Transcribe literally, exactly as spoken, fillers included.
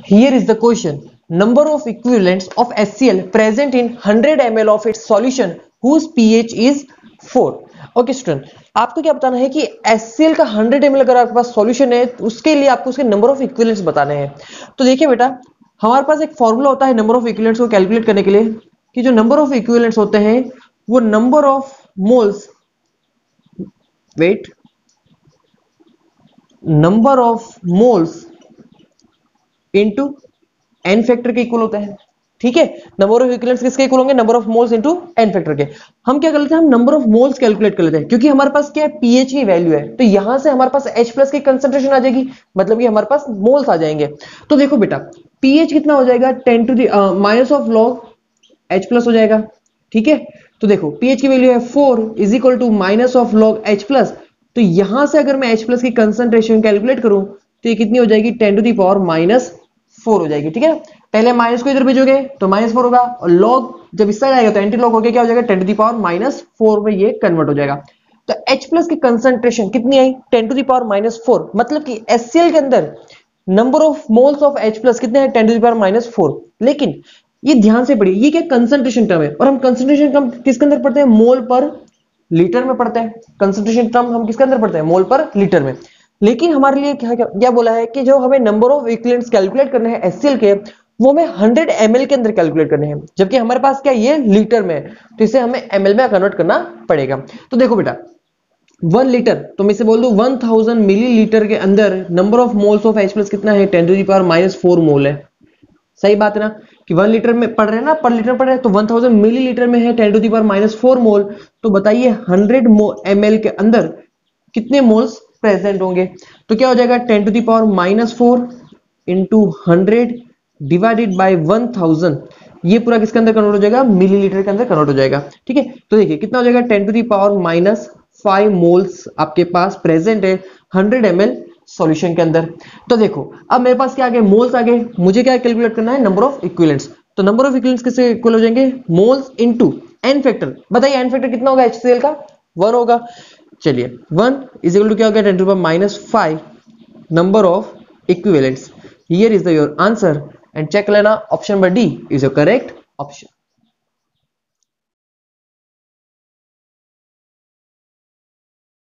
Here is the question. Number of equivalents of H C l present in one hundred milliliters of its solution whose pH is four. Okay student, आपको क्या बताना है कि H C l का one hundred milliliters अगर आपके पास solution है तो उसके लिए आपको उसके नंबर ऑफ इक्विवेलेंट्स बताने हैं। तो देखिए बेटा, हमारे पास एक फॉर्मूला होता है नंबर ऑफ इक्विवेलेंट्स को कैलकुलेट करने के लिए कि जो नंबर ऑफ इक्विवेलेंट्स होते हैं वो number of moles wait number of moles into n factor के इक्वल होता है। ठीक है, नंबर ऑफ इक्विवेलेंट्स किसके इक्वल होंगे? Number of moles into n factor के। हम क्या कर लेते हैं, हम नंबर ऑफ मोल्स कैलकुलेट कर लेते हैं क्योंकि हमारे पास क्या है, पीएच की वैल्यू है, तो यहां से हमारे पास H प्लस की कंसंट्रेशन आ जाएगी, मतलब कि हमारे पास मोल्स आ जाएंगे। तो देखो बेटा, पीएच कितना हो जाएगा, ten to the minus of log H plus हो जाएगा। ठीक है, तो देखो पीएच की वैल्यू है four is equal to minus of log H plus, तो यहां से अगर मैं H प्लस की कंसंट्रेशन कैलकुलेट करूं तो ये कितनी हो जाएगी, ten to the power minus four हो जाएगी। ठीक है, पहले माइनस को इधर भेजोगे तो माइनस फोर होगा, और लॉग जब इस साइड आएगा तो एंटी लॉग होकर क्या हो जाएगा, ten to the power minus four में ये कन्वर्ट हो जाएगा। तो H प्लस की कंसंट्रेशन कितनी आई, ten to the power minus four, मतलब कि H C l के अंदर number of moles of H plus कितने हैं, ten to the power minus four. लेकिन ये ध्यान से पढ़िए, ये क्या कंसंट्रेशन टर्म है, और हम कंसंट्रेशन टर्म किसके अंदर पढ़ते हैं, मोल पर लीटर में पढ़ते हैं। कंसंट्रेशन टर्म हम किसके अंदर पढ़ते हैं, मोल पर लीटर में। लेकिन हमारे लिए क्या क्या बोला है कि जो हमें नंबर ऑफ इक्विवेलेंट्स कैलकुलेट करने हैं H C l के, वो हमें हंड्रेड एम एल के अंदर कैलकुलेट करने हैं, जबकि हमारे पास क्या ये लीटर में है, तो इसे हमें एम एल में कन्वर्ट करना पड़ेगा। तो देखो बेटा, वन लीटर तो मैं इसे बोल दूं वन थाउजेंड मिलीलीटर के अंदर number of moles of H plus कितना है, ten to the power minus four mole है। सही बात है ना, कि वन लीटर में पढ़ रहे हैं ना, पर लीटर पढ़ रहे हैं, तो वन थाउजेंड मिलीलीटर में है ten to the power minus four mole. तो बताइए हंड्रेड एम एल के अंदर कितने मोल्स प्रेजेंट होंगे? तो क्या हो जाएगा, ten to the power minus four into hundred divided by one thousand, ये पूरा किसके अंदर कन्वर्ट हो जाएगा, मिलीलीटर के अंदर कन्वर्ट हो जाएगा। ठीक है, तो देखिए कितना हो जाएगा, ten to the power minus five moles आपके पास प्रेजेंट है हंड्रेड एम एल सॉल्यूशन के अंदर। तो देखो अब मेरे पास क्या आ गए, मोल्स आ गए, मुझे क्या कैलकुलेट करना है, नंबर ऑफ इक्विवेलेंट्स। तो नंबर ऑफ इक्विवेलेंट्स किससे इक्वल हो जाएंगे, मोल्स इनटू एन फैक्टर। बताइए एन फैक्टर कितना होगा H C l का, वन होगा। चलिए वन इज इक्वल टू क्या हो गया, ten to the power minus five number of equivalents. Here is the your answer, and check लेना option number D is your correct option.